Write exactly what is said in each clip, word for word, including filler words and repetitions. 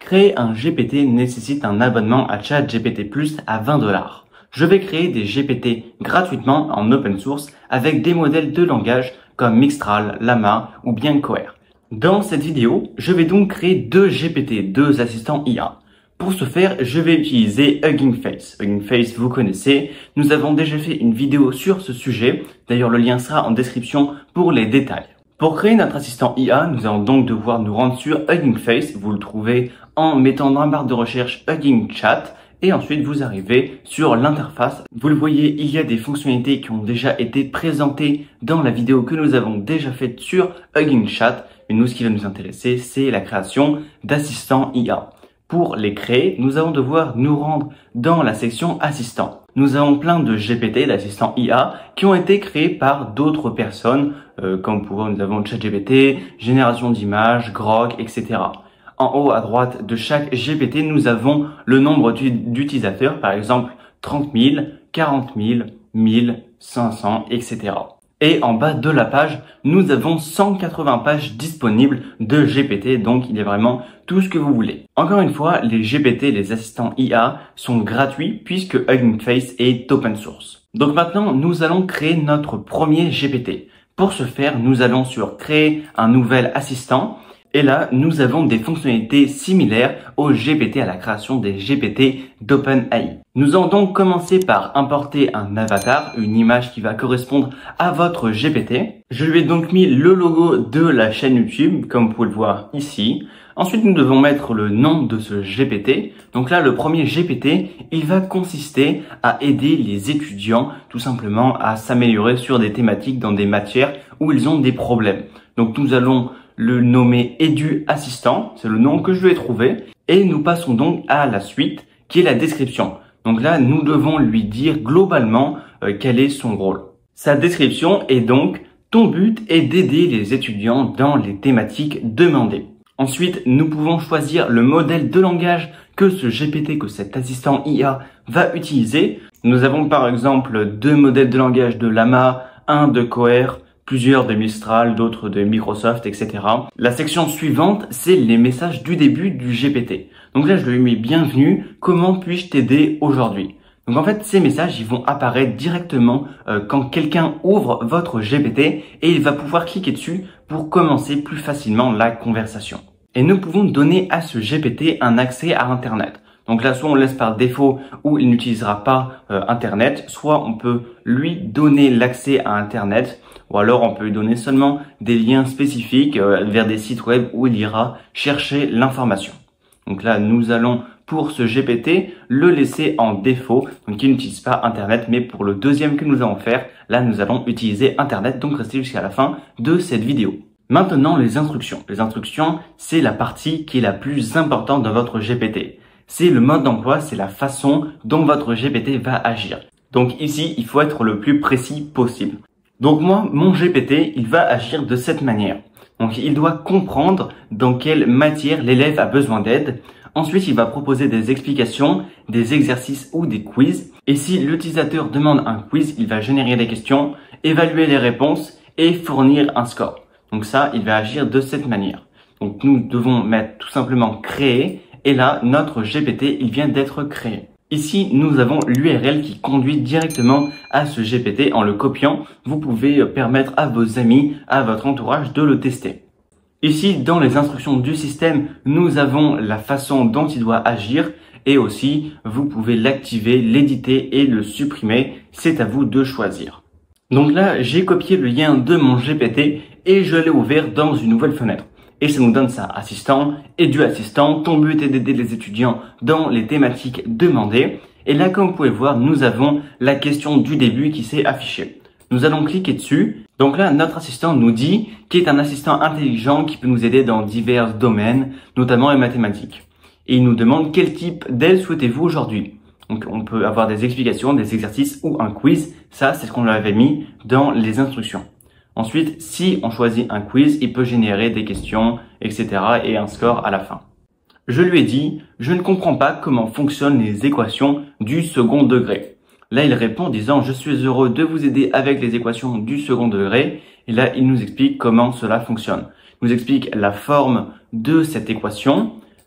Créer un G P T nécessite un abonnement à ChatGPT plus à vingt dollars. Je vais créer des G P T gratuitement en open source avec des modèles de langage comme Mixtral, Llama ou bien Cohere. Dans cette vidéo, je vais donc créer deux G P T, deux assistants I A. Pour ce faire, je vais utiliser Hugging Face. Hugging Face, vous connaissez. Nous avons déjà fait une vidéo sur ce sujet. D'ailleurs, le lien sera en description pour les détails. Pour créer notre assistant I A, nous allons donc devoir nous rendre sur Hugging Face. Vous le trouvez en mettant dans la barre de recherche Hugging Chat. Et ensuite, vous arrivez sur l'interface. Vous le voyez, il y a des fonctionnalités qui ont déjà été présentées dans la vidéo que nous avons déjà faite sur Hugging Chat. Mais nous, ce qui va nous intéresser, c'est la création d'assistants I A. Pour les créer, nous allons devoir nous rendre dans la section assistants. Nous avons plein de G P T, d'assistants I A, qui ont été créés par d'autres personnes, euh, comme pour nous avons ChatGPT, génération d'images, Grok, et cetera. En haut à droite de chaque G P T, nous avons le nombre d'utilisateurs, par exemple trente mille, quarante mille, mille, cinq cents, et cetera. Et en bas de la page, nous avons cent quatre-vingts pages disponibles de G P T, donc il y a vraiment tout ce que vous voulez. Encore une fois, les G P T, les assistants I A, sont gratuits puisque Hugging Face est open source. Donc maintenant, nous allons créer notre premier G P T. Pour ce faire, nous allons sur créer un nouvel assistant. Et là, nous avons des fonctionnalités similaires aux G P T, à la création des G P T d'OpenAI. Nous allons donc commencer par importer un avatar, une image qui va correspondre à votre G P T. Je lui ai donc mis le logo de la chaîne YouTube, comme vous pouvez le voir ici. Ensuite, nous devons mettre le nom de ce G P T. Donc là, le premier G P T, il va consister à aider les étudiants tout simplement à s'améliorer sur des thématiques dans des matières où ils ont des problèmes. Donc nous allons le nommer Edu Assistant, c'est le nom que je lui ai trouvé. Et nous passons donc à la suite, qui est la description. Donc là, nous devons lui dire globalement euh, quel est son rôle. Sa description est donc « Ton but est d'aider les étudiants dans les thématiques demandées ». Ensuite, nous pouvons choisir le modèle de langage que ce G P T, que cet assistant I A va utiliser. Nous avons par exemple deux modèles de langage de Llama, un de Cohere, plusieurs de Mistral, d'autres de Microsoft, et cetera. La section suivante, c'est les messages du début du G P T. Donc là, je lui mets bienvenue, comment puis-je t'aider aujourd'hui? Donc en fait, ces messages, ils vont apparaître directement euh, quand quelqu'un ouvre votre G P T et il va pouvoir cliquer dessus pour commencer plus facilement la conversation. Et nous pouvons donner à ce G P T un accès à Internet. Donc là, soit on laisse par défaut ou il n'utilisera pas euh, Internet, soit on peut lui donner l'accès à Internet, ou alors on peut lui donner seulement des liens spécifiques euh, vers des sites web où il ira chercher l'information. Donc là, nous allons, pour ce G P T, le laisser en défaut, donc il n'utilise pas Internet, mais pour le deuxième que nous allons faire, là, nous allons utiliser Internet, donc restez jusqu'à la fin de cette vidéo. Maintenant, les instructions. Les instructions, c'est la partie qui est la plus importante dans votre G P T. C'est le mode d'emploi, c'est la façon dont votre G P T va agir. Donc ici, il faut être le plus précis possible. Donc moi, mon G P T, il va agir de cette manière. Donc il doit comprendre dans quelle matière l'élève a besoin d'aide. Ensuite, il va proposer des explications, des exercices ou des quiz. Et si l'utilisateur demande un quiz, il va générer des questions, évaluer les réponses et fournir un score. Donc ça, il va agir de cette manière. Donc nous devons mettre tout simplement créer. Et là, notre G P T, il vient d'être créé. Ici, nous avons l'U R L qui conduit directement à ce G P T. En le copiant, vous pouvez permettre à vos amis, à votre entourage de le tester. Ici, dans les instructions du système, nous avons la façon dont il doit agir et aussi, vous pouvez l'activer, l'éditer et le supprimer. C'est à vous de choisir. Donc là, j'ai copié le lien de mon G P T et je l'ai ouvert dans une nouvelle fenêtre. Et ça nous donne ça, assistant, Edu Assistant, ton but est d'aider les étudiants dans les thématiques demandées. Et là, comme vous pouvez voir, nous avons la question du début qui s'est affichée. Nous allons cliquer dessus. Donc là, notre assistant nous dit qu'il est un assistant intelligent qui peut nous aider dans divers domaines, notamment les mathématiques. Et il nous demande quel type d'aide souhaitez-vous aujourd'hui. Donc on peut avoir des explications, des exercices ou un quiz. Ça, c'est ce qu'on avait mis dans les instructions. Ensuite, si on choisit un quiz, il peut générer des questions, et cetera et un score à la fin. Je lui ai dit, je ne comprends pas comment fonctionnent les équations du second degré. Là, il répond en disant, je suis heureux de vous aider avec les équations du second degré. Et là, il nous explique comment cela fonctionne. Il nous explique la forme de cette équation,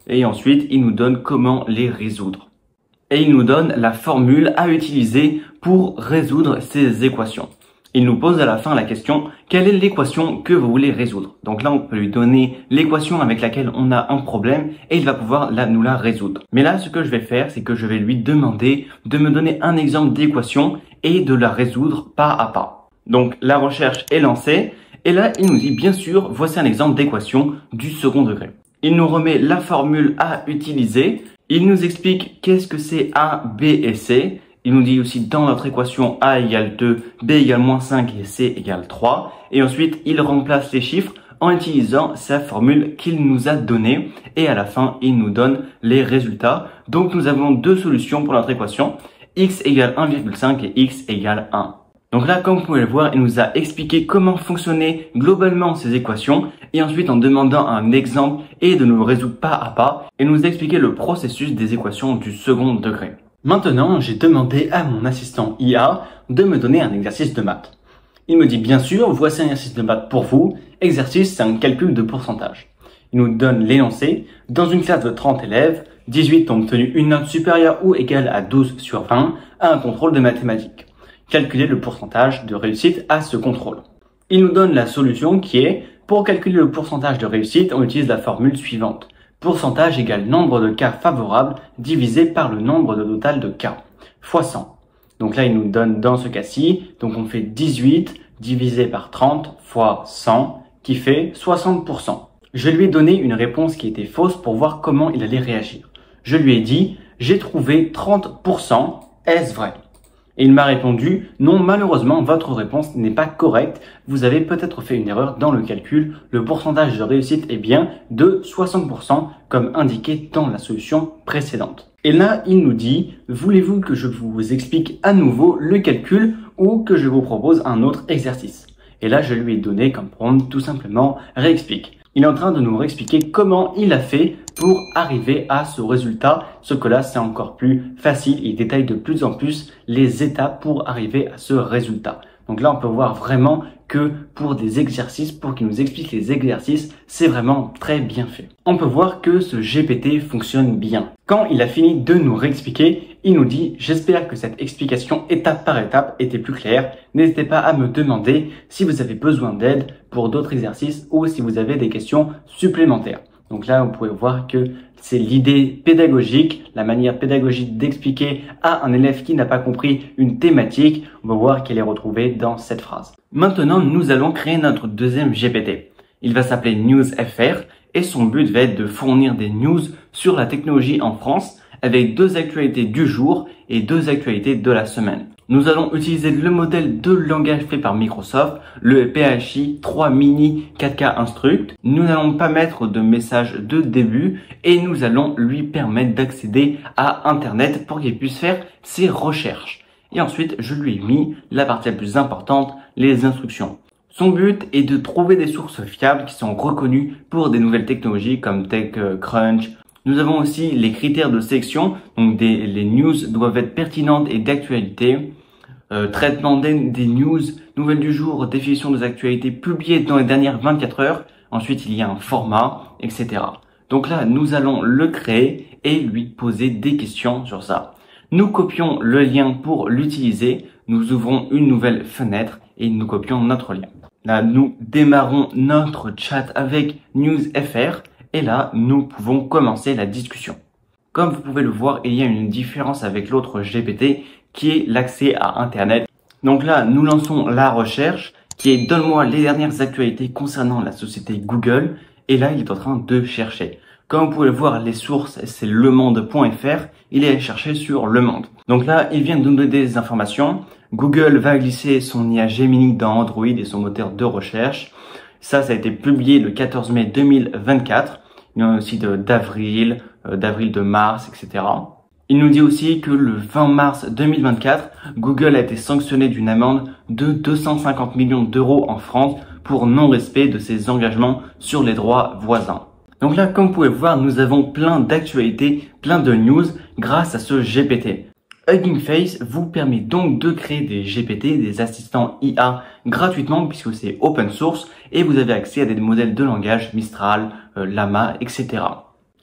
et ensuite il nous donne comment les résoudre. Et il nous donne la formule à utiliser pour résoudre ces équations. Il nous pose à la fin la question, quelle est l'équation que vous voulez résoudre? Donc là, on peut lui donner l'équation avec laquelle on a un problème et il va pouvoir la, nous la résoudre. Mais là, ce que je vais faire, c'est que je vais lui demander de me donner un exemple d'équation et de la résoudre pas à pas. Donc la recherche est lancée et là, il nous dit bien sûr, voici un exemple d'équation du second degré. Il nous remet la formule à utiliser. Il nous explique qu'est-ce que c'est A, B et C. Il nous dit aussi dans notre équation A égale deux, B égale moins cinq et C égale trois. Et ensuite, il remplace les chiffres en utilisant sa formule qu'il nous a donnée. Et à la fin, il nous donne les résultats. Donc, nous avons deux solutions pour notre équation. X égale un virgule cinq et X égale un. Donc là, comme vous pouvez le voir, il nous a expliqué comment fonctionnaient globalement ces équations et ensuite en demandant un exemple et de nous résoudre pas à pas et nous expliquer le processus des équations du second degré. Maintenant, j'ai demandé à mon assistant I A de me donner un exercice de maths. Il me dit bien sûr, voici un exercice de maths pour vous. Exercice, c'est un calcul de pourcentage. Il nous donne l'énoncé. Dans une classe de trente élèves, dix-huit ont obtenu une note supérieure ou égale à douze sur vingt à un contrôle de mathématiques. Calculer le pourcentage de réussite à ce contrôle. Il nous donne la solution qui est, pour calculer le pourcentage de réussite, on utilise la formule suivante. Pourcentage égale nombre de cas favorables divisé par le nombre de total de cas, fois cent. Donc là, il nous donne dans ce cas-ci, donc on fait dix-huit divisé par trente fois cent, qui fait soixante pour cent. Je lui ai donné une réponse qui était fausse pour voir comment il allait réagir. Je lui ai dit, j'ai trouvé trente pour cent, est-ce vrai ? Et il m'a répondu, non, malheureusement, votre réponse n'est pas correcte. Vous avez peut-être fait une erreur dans le calcul. Le pourcentage de réussite est bien de soixante pour cent, comme indiqué dans la solution précédente. Et là, il nous dit, voulez-vous que je vous explique à nouveau le calcul ou que je vous propose un autre exercice? Et là, je lui ai donné comme prompt tout simplement, réexplique. Il est en train de nous réexpliquer comment il a fait pour arriver à ce résultat. Ce que là, c'est encore plus facile. Il détaille de plus en plus les étapes pour arriver à ce résultat. Donc là, on peut voir vraiment que pour des exercices, pour qu'il nous explique les exercices, c'est vraiment très bien fait. On peut voir que ce G P T fonctionne bien. Quand il a fini de nous réexpliquer, il nous dit « J'espère que cette explication étape par étape était plus claire. N'hésitez pas à me demander si vous avez besoin d'aide pour d'autres exercices ou si vous avez des questions supplémentaires. » Donc là, vous pouvez voir que c'est l'idée pédagogique, la manière pédagogique d'expliquer à un élève qui n'a pas compris une thématique. On va voir qu'elle est retrouvée dans cette phrase. Maintenant, nous allons créer notre deuxième G P T. Il va s'appeler NewsFR et son but va être de fournir des news sur la technologie en France avec deux actualités du jour et deux actualités de la semaine. Nous allons utiliser le modèle de langage fait par Microsoft, le P H I trois Mini quatre K Instruct. Nous n'allons pas mettre de message de début et nous allons lui permettre d'accéder à Internet pour qu'il puisse faire ses recherches. Et ensuite, je lui ai mis la partie la plus importante, les instructions. Son but est de trouver des sources fiables qui sont reconnues pour des nouvelles technologies comme TechCrunch. Nous avons aussi les critères de sélection, donc des, les news doivent être pertinentes et d'actualité. Euh, traitement des, des news, nouvelles du jour, définition des actualités publiées dans les dernières vingt-quatre heures. Ensuite, il y a un format, et cetera. Donc là, nous allons le créer et lui poser des questions sur ça. Nous copions le lien pour l'utiliser. Nous ouvrons une nouvelle fenêtre et nous copions notre lien. Là, nous démarrons notre chat avec NewsFR et là, nous pouvons commencer la discussion. Comme vous pouvez le voir, il y a une différence avec l'autre G P T qui est l'accès à Internet. Donc là, nous lançons la recherche qui est « Donne-moi les dernières actualités concernant la société Google » et là, il est en train de chercher. Comme vous pouvez le voir, les sources, c'est lemonde point F R. Il est allé chercher sur Le Monde. Donc là, il vient de nous donner des informations. Google va glisser son I A Gemini dans Android et son moteur de recherche. Ça, ça a été publié le quatorze mai deux mille vingt-quatre. Il y en a aussi d'avril, euh, d'avril de mars, et cetera. Il nous dit aussi que le vingt mars deux mille vingt-quatre, Google a été sanctionné d'une amende de deux cent cinquante millions d'euros en France pour non-respect de ses engagements sur les droits voisins. Donc là, comme vous pouvez le voir, nous avons plein d'actualités, plein de news grâce à ce G P T. Hugging Face vous permet donc de créer des G P T, des assistants I A gratuitement puisque c'est open source et vous avez accès à des modèles de langage Mistral, euh, Llama, et cetera.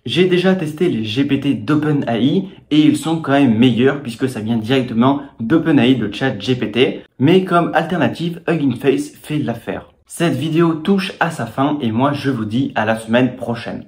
J'ai déjà testé les G P T d'OpenAI et ils sont quand même meilleurs puisque ça vient directement d'OpenAI de ChatGPT. Mais comme alternative, Hugging Face fait l'affaire. Cette vidéo touche à sa fin et moi je vous dis à la semaine prochaine.